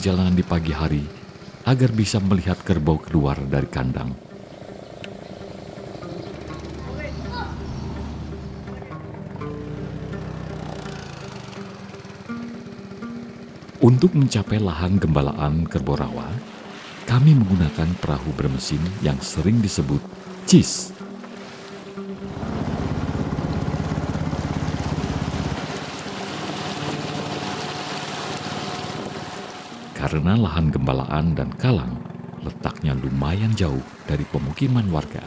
perjalanan di pagi hari agar bisa melihat kerbau keluar dari kandang. Untuk mencapai lahan gembalaan kerbau rawa, kami menggunakan perahu bermesin yang sering disebut CIS. Karena lahan gembalaan dan kalang letaknya lumayan jauh dari pemukiman warga.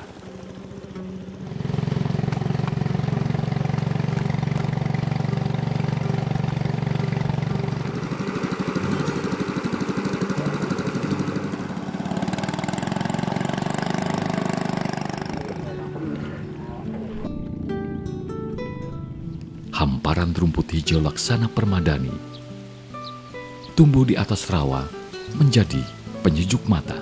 Hamparan rumput hijau laksana permadani tumbuh di atas rawa menjadi penyejuk mata.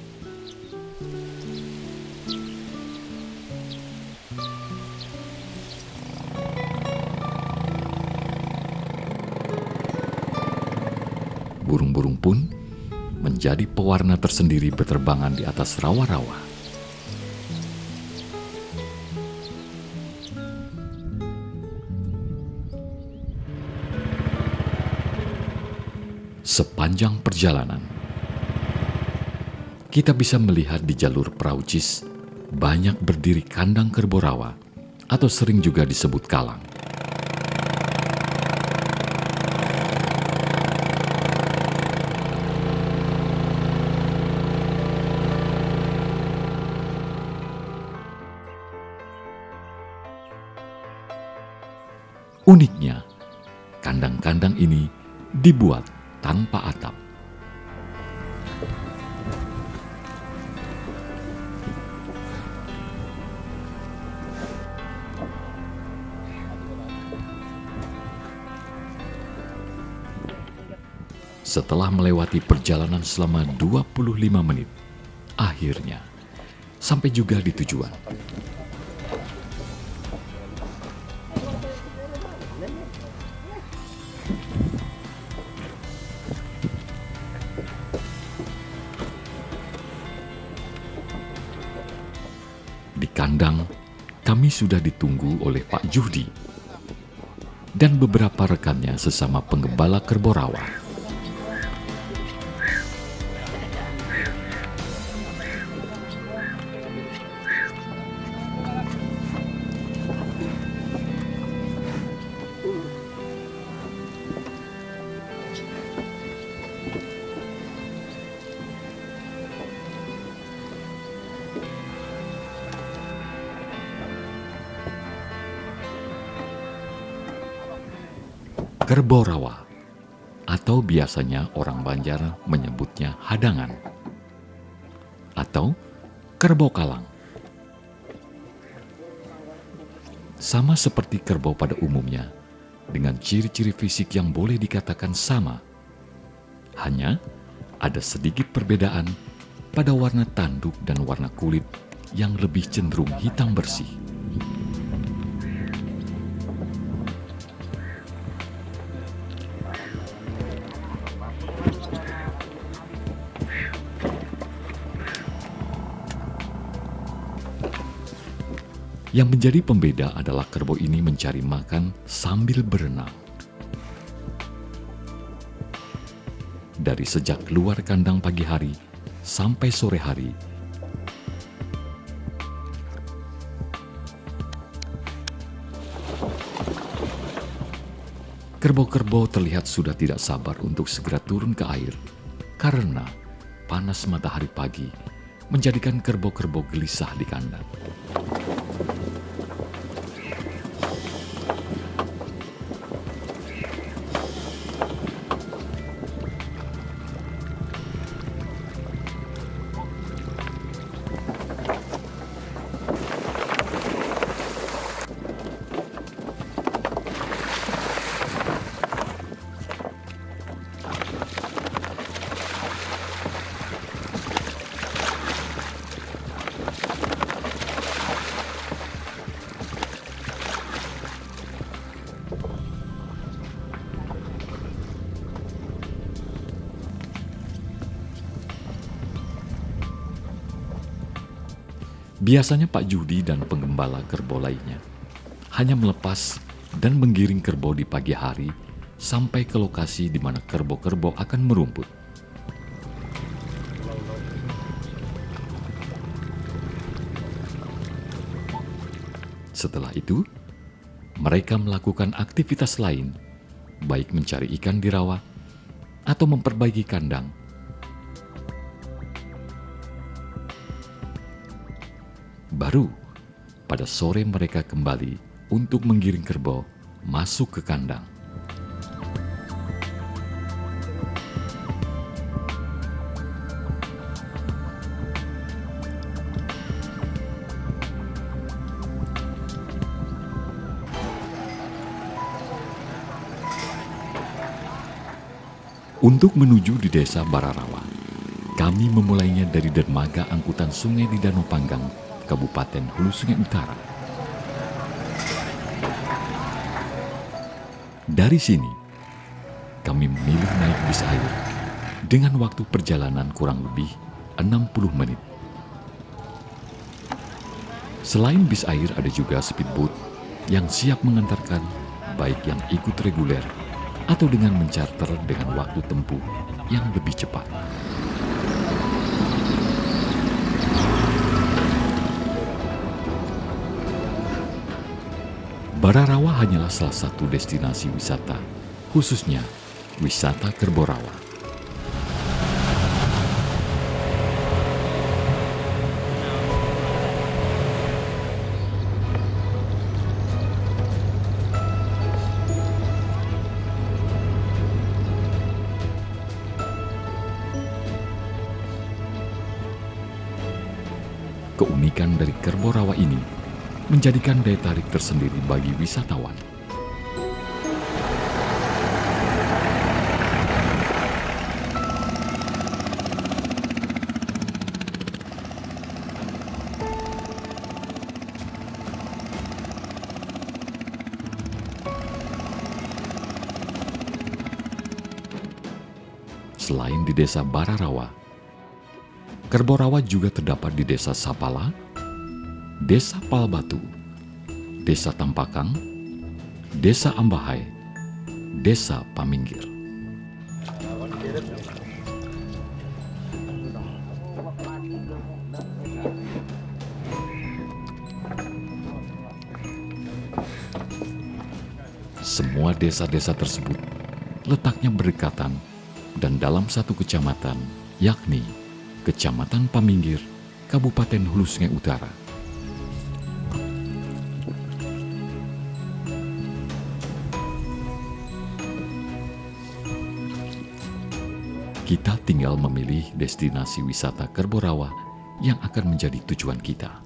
Burung-burung pun menjadi pewarna tersendiri berterbangan di atas rawa-rawa. Sepanjang perjalanan, kita bisa melihat di jalur perahu CIS banyak berdiri kandang kerbau rawa atau sering juga disebut kalang. Uniknya, kandang-kandang ini dibuat tanpa atap. Setelah melewati perjalanan selama 25 menit, akhirnya sampai juga di tujuan. Di kandang, kami sudah ditunggu oleh Pak Juhdi dan beberapa rekannya sesama penggembala kerbau rawa. Kerbau rawa, atau biasanya orang Banjar menyebutnya hadangan, atau kerbau kalang. Sama seperti kerbau pada umumnya, dengan ciri-ciri fisik yang boleh dikatakan sama. Hanya ada sedikit perbedaan pada warna tanduk dan warna kulit yang lebih cenderung hitam bersih. Yang menjadi pembeda adalah kerbau ini mencari makan sambil berenang. Dari sejak keluar kandang pagi hari sampai sore hari, kerbau-kerbau terlihat sudah tidak sabar untuk segera turun ke air karena panas matahari pagi menjadikan kerbau-kerbau gelisah di kandang. Biasanya Pak Judi dan penggembala kerbau lainnya hanya melepas dan menggiring kerbau di pagi hari sampai ke lokasi di mana kerbau-kerbau akan merumput. Setelah itu, mereka melakukan aktivitas lain, baik mencari ikan di rawa atau memperbaiki kandang. Baru pada sore mereka kembali untuk menggiring kerbau masuk ke kandang. Untuk menuju di desa Bararawa, kami memulainya dari dermaga angkutan sungai di Danau Panggang, Kabupaten Hulu Sungai Utara. Dari sini, kami memilih naik bis air dengan waktu perjalanan kurang lebih 60 menit. Selain bis air ada juga speedboat yang siap mengantarkan baik yang ikut reguler atau dengan mencarter dengan waktu tempuh yang lebih cepat. Bararawa hanyalah salah satu destinasi wisata, khususnya wisata kerbau rawa. Keunikan dari kerbau rawa ini menjadikan daya tarik tersendiri bagi wisatawan. Selain di desa Bararawa, kerbau rawa juga terdapat di desa Sapala, Desa Palbatu, Desa Tampakang, Desa Ambahai, Desa Paminggir. Semua desa-desa tersebut letaknya berdekatan dan dalam satu kecamatan, yakni Kecamatan Paminggir, Kabupaten Hulu Sungai Utara. Kita tinggal memilih destinasi wisata kerbau rawa yang akan menjadi tujuan kita.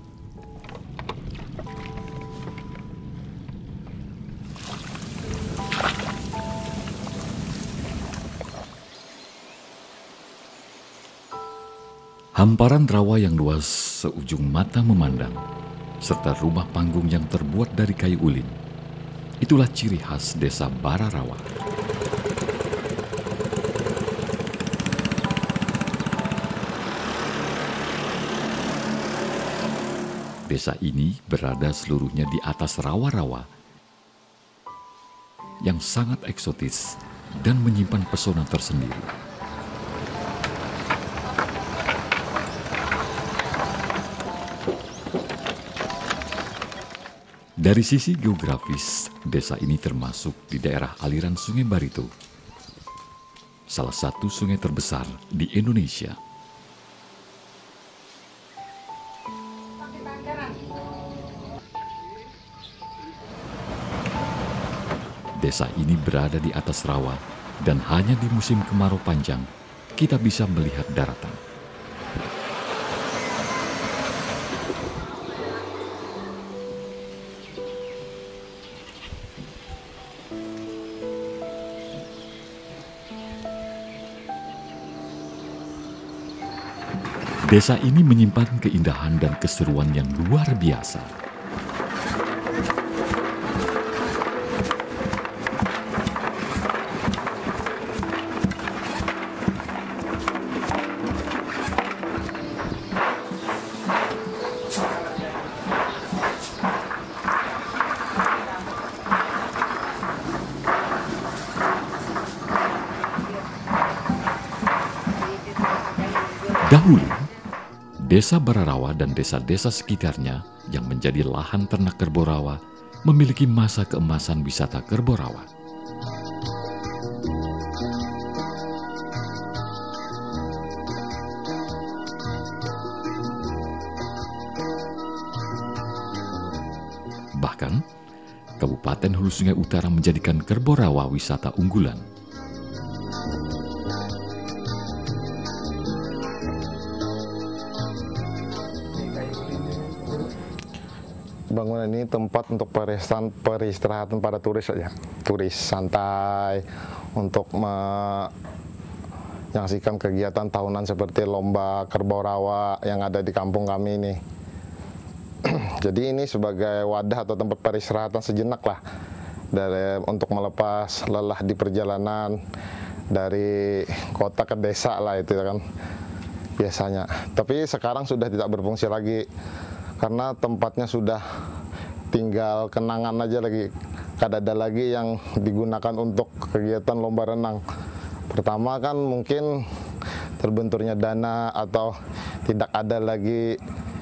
Hamparan rawa yang luas seujung mata memandang, serta rumah panggung yang terbuat dari kayu ulin, itulah ciri khas desa Bararawa. Desa ini berada seluruhnya di atas rawa-rawa yang sangat eksotis dan menyimpan pesona tersendiri. Dari sisi geografis, desa ini termasuk di daerah aliran Sungai Barito, salah satu sungai terbesar di Indonesia. Desa ini berada di atas rawa dan hanya di musim kemarau panjang kita bisa melihat daratan. Desa ini menyimpan keindahan dan keseruan yang luar biasa. Dahulu, Desa Bararawa dan desa-desa sekitarnya yang menjadi lahan ternak kerbau rawa memiliki masa keemasan wisata kerbau rawa. Bahkan, Kabupaten Hulu Sungai Utara menjadikan kerbau rawa wisata unggulan. Bangunan ini tempat untuk peristirahatan para turis saja. Turis santai untuk menyaksikan kegiatan tahunan seperti lomba kerbau rawa yang ada di kampung kami ini. Jadi ini sebagai wadah atau tempat peristirahatan sejenak lah untuk melepas lelah di perjalanan dari kota ke desa lah itu kan biasanya. Tapi sekarang sudah tidak berfungsi lagi karena tempatnya sudah tinggal kenangan aja lagi. Kada ada lagi yang digunakan untuk kegiatan lomba renang. Pertama kan mungkin terbenturnya dana atau tidak ada lagi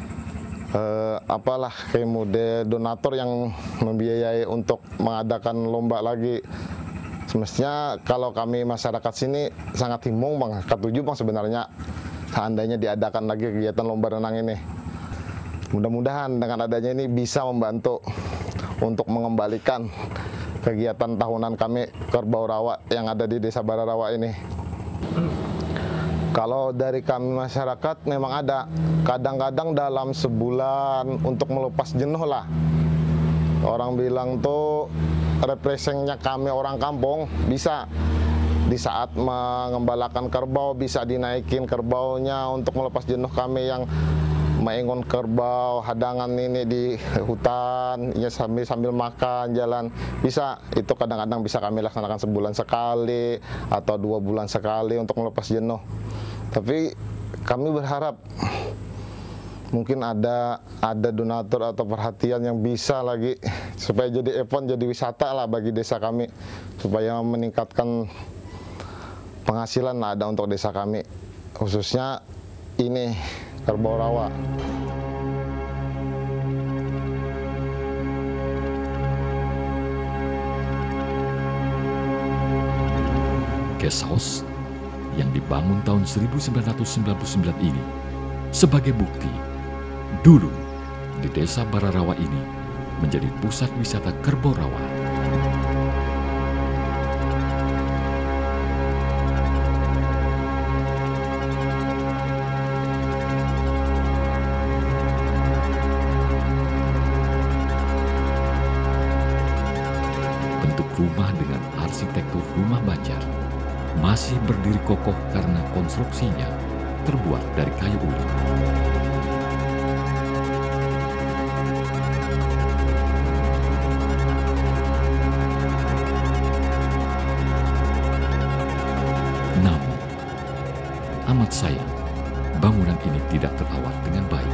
kayak mode donatur yang membiayai untuk mengadakan lomba lagi. Semestinya kalau kami masyarakat sini sangat himbau bang, ketujuh bang sebenarnya seandainya diadakan lagi kegiatan lomba renang ini. Mudah-mudahan dengan adanya ini bisa membantu untuk mengembalikan kegiatan tahunan kami kerbau rawa yang ada di Desa Bararawa ini. Kalau dari kami masyarakat memang ada, kadang-kadang dalam sebulan untuk melepas jenuh lah. Orang bilang tuh refreshingnya kami orang kampung bisa di saat mengembalakan kerbau, bisa dinaikin kerbaunya untuk melepas jenuh kami yang mengingun kerbau, hadangan ini di hutan, ya sambil makan, jalan. Bisa, itu kadang-kadang bisa kami laksanakan sebulan sekali atau 2 bulan sekali untuk melepas jenuh. Tapi kami berharap mungkin ada donatur atau perhatian yang bisa lagi supaya jadi event, jadi wisata lah bagi desa kami, supaya meningkatkan penghasilan lah ada untuk desa kami, khususnya ini kerbau rawa. Guest house yang dibangun tahun 1999 ini sebagai bukti dulu di Desa Bararawa ini menjadi pusat wisata kerbau rawa. Bentuk rumah dengan arsitektur rumah banjar masih berdiri kokoh karena konstruksinya terbuat dari kayu ulin. Namun, amat sayang, bangunan ini tidak terawat dengan baik.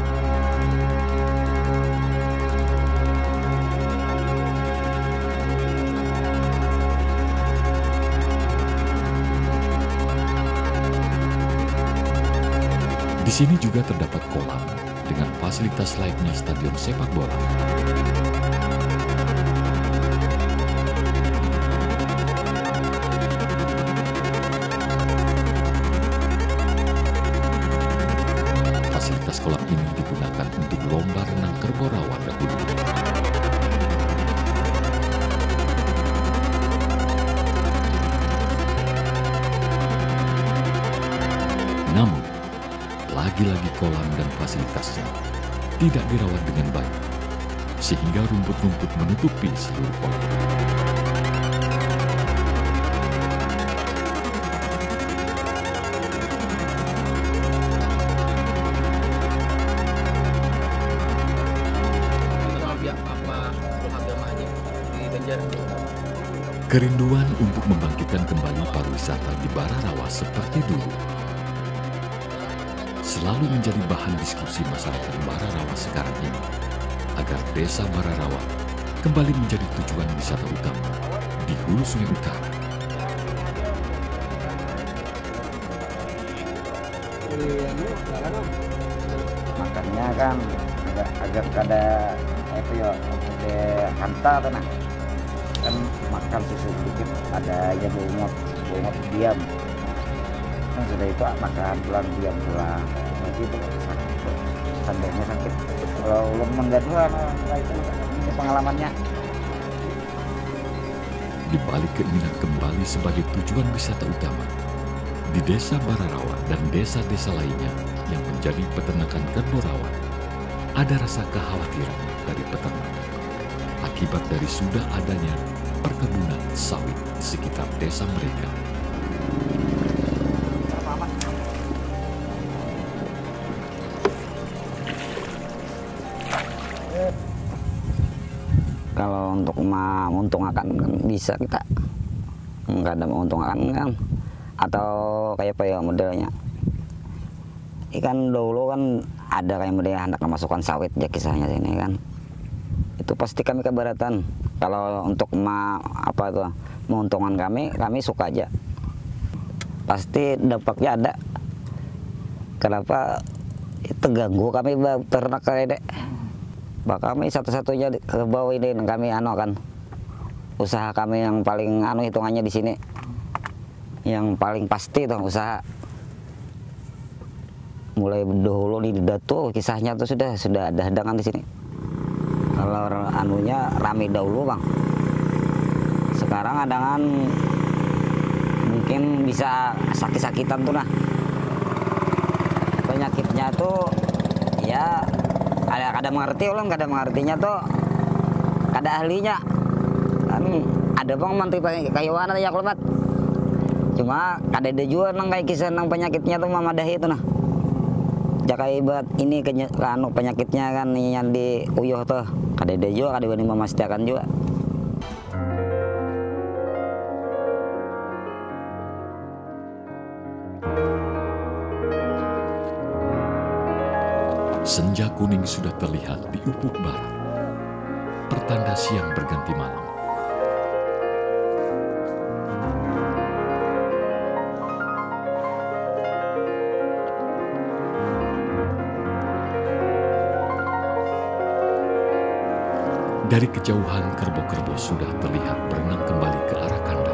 Di sini juga terdapat kolam dengan fasilitas layaknya stadion sepak bola. Fasilitas kolam ini digunakan untuk lomba renang kerbau rawa dahulu. Namun, lagi-lagi kolam dan fasilitasnya tidak dirawat dengan baik, sehingga rumput-rumput menutupi seluruh kolam. Kerinduan untuk membangkitkan kembali pariwisata di Bararawa seperti dulu selalu menjadi bahan diskusi masyarakat Bararawa sekarang ini, agar Desa Bararawa kembali menjadi tujuan wisata utama di Hulu Sungai Utara. Makannya kan agak ada itu ya, ada hanta tuh nah. Kan makan susu sedikit ada aja bungot diam. Kan sudah itu makan pulang diam pulang. Berarti itu sakit, tandanya sakit. Kalau belum menggaduhan, itu ini pengalamannya. Di balik keinginan kembali sebagai tujuan wisata utama, di Desa Bararawa dan desa-desa lainnya yang menjadi peternakan kerbau rawa, ada rasa kekhawatiran dari peternak akibat dari sudah adanya perkebunan sawit di sekitar desa mereka. Kalau untuk menguntungkan kan bisa kita, nggak ada menguntungkan kan, atau kayak apa ya modelnya. Ikan dulu kan ada kayak model hendak memasukkan sawit ya kisahnya sini kan. Itu pasti kami keberatan. Kalau untuk apa tuh menguntungkan kami suka aja. Pasti dampaknya ada. Kenapa? Itu ganggu kami ternak kayak dek. Kami satu-satunya kerbau ini kami kan usaha kami yang paling hitungannya di sini, yang paling pasti tuh usaha. Mulai dahulu di Datu kisahnya tuh sudah ada hadangan di sini. Kalau rame dahulu bang, sekarang hadangan mungkin bisa sakit-sakitan tuh nah. Penyakitnya tuh ya ada mengerti ulang, ada mengertinya tuh ada ahlinya kan. Ada bang mantri pakai kayuan ya klemat, cuma ada juga nang kayak kisah nang penyakitnya tuh mamadahi itu nah jakai buat ini penyakitnya kan yang di uyuh tuh ada juga ada yang memastikan juga. Senja kuning sudah terlihat di ufuk barat, pertanda siang berganti malam. Dari kejauhan kerbau-kerbau sudah terlihat berenang kembali ke arah kandang.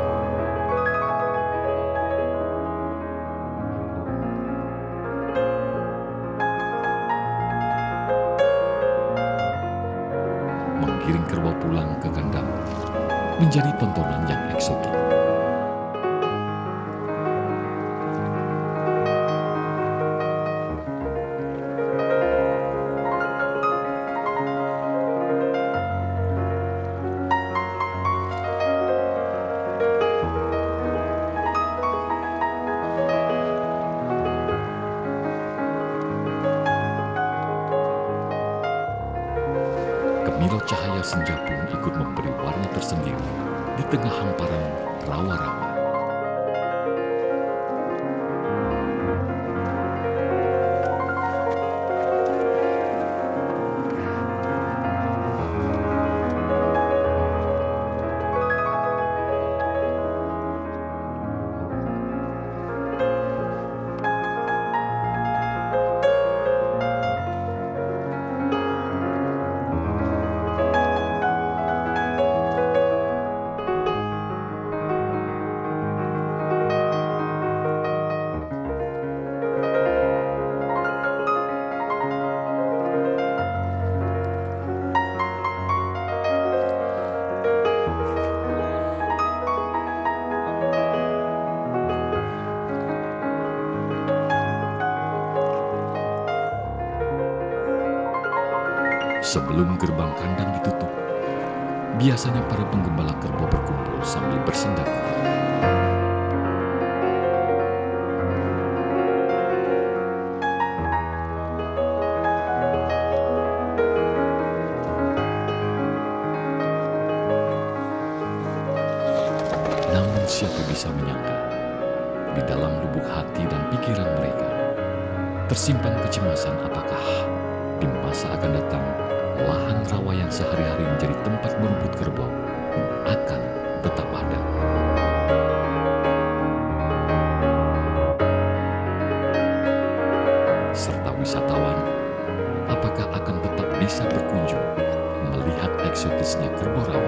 Menggiring kerbau pulang ke kandang menjadi tontonan yang eksotik. Kemilau cahaya senja pun ikut memberi warna tersendiri di tengah hamparan rawa-rawa. Sebelum gerbang kandang ditutup, biasanya para penggembala kerbau berkumpul sambil bersendakut. Namun siapa bisa menyangka, di dalam lubuk hati dan pikiran mereka, tersimpan kecemasan apakah di masa akan datang lahan rawa yang sehari-hari menjadi tempat berebut kerbau akan tetap ada. bisa berkunjung melihat eksotisnya kerbau rawa.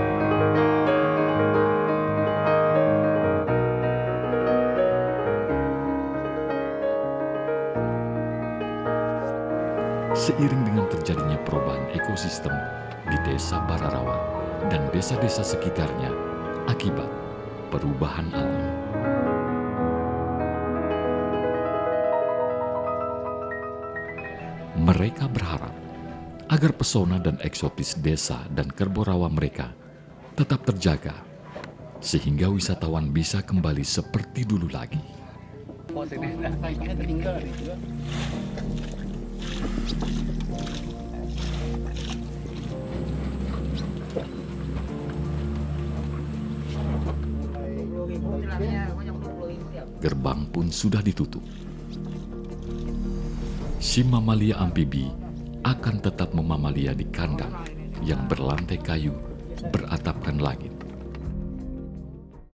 Seiring dengan terjadinya perubahan ekosistem di Desa Bararawa dan desa-desa sekitarnya akibat perubahan alam, mereka berharap agar pesona dan eksotis desa dan kerbau rawa mereka tetap terjaga, sehingga wisatawan bisa kembali seperti dulu lagi. Gerbang pun sudah ditutup. Si mamalia amfibi akan tetap memamalia di kandang yang berlantai kayu beratapkan langit.